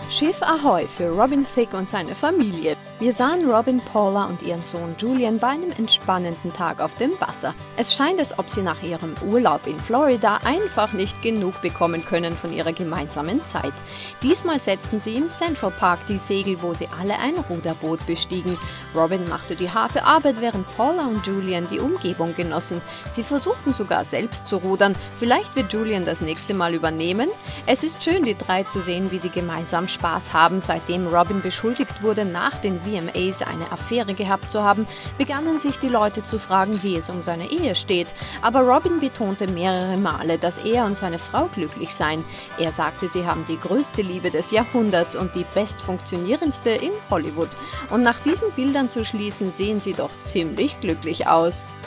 Schiff Ahoi für Robin Thicke und seine Familie. Wir sahen Robin, Paula und ihren Sohn Julian bei einem entspannenden Tag auf dem Wasser. Es scheint, als ob sie nach ihrem Urlaub in Florida einfach nicht genug bekommen können von ihrer gemeinsamen Zeit. Diesmal setzten sie im Central Park die Segel, wo sie alle ein Ruderboot bestiegen. Robin machte die harte Arbeit, während Paula und Julian die Umgebung genossen. Sie versuchten sogar selbst zu rudern. Vielleicht wird Julian das nächste Mal übernehmen. Es ist schön, die drei zu sehen, wie sie gemeinsam Spaß haben. Seitdem Robin beschuldigt wurde, nach den VMAs eine Affäre gehabt zu haben, begannen sich die Leute zu fragen, wie es um seine Ehe steht. Aber Robin betonte mehrere Male, dass er und seine Frau glücklich seien. Er sagte, sie haben die größte Liebe des Jahrhunderts und die bestfunktionierendste in Hollywood. Und nach diesen Bildern zu schließen, sehen sie doch ziemlich glücklich aus.